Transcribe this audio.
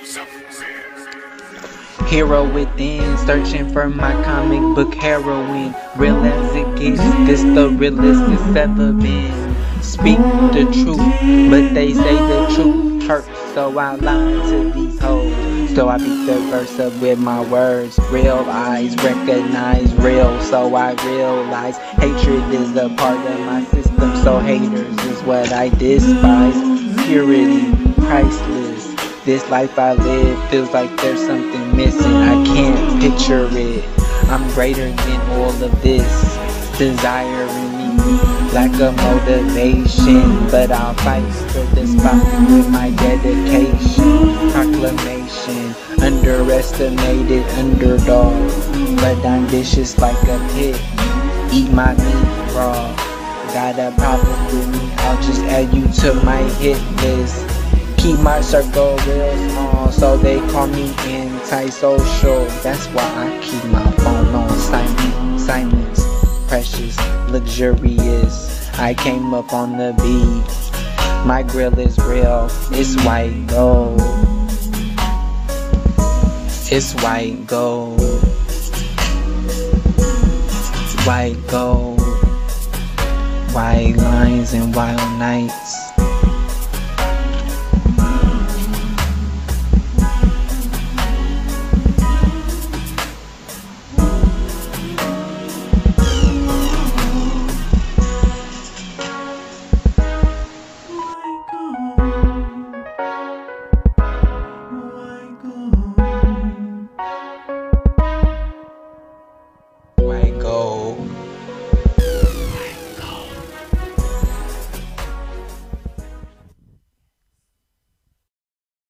Hero within, searching for my comic book heroine. Real as it gets, this the realest it's ever been. Speak the truth, but they say the truth hurts, so I lie to these hoes. So I beat the verse up with my words. Real eyes recognize real, so I realize hatred is a part of my system. So haters is what I despise. Purity, priceless. This life I live feels like there's something missing. I can't picture it. I'm greater than all of this. Desire in me, lack of motivation, but I'll fight for the spot with my dedication. Proclamation, underestimated underdog, but I'm vicious like a pig. Eat my meat raw. Got a problem with me? I'll just add you to my hit list. Keep my circle real small, so they call me antisocial. That's why I keep my phone on silence, precious, luxurious. I came up on the beat. My grill is real, it's white gold. It's white gold. White gold. White lines and wild night.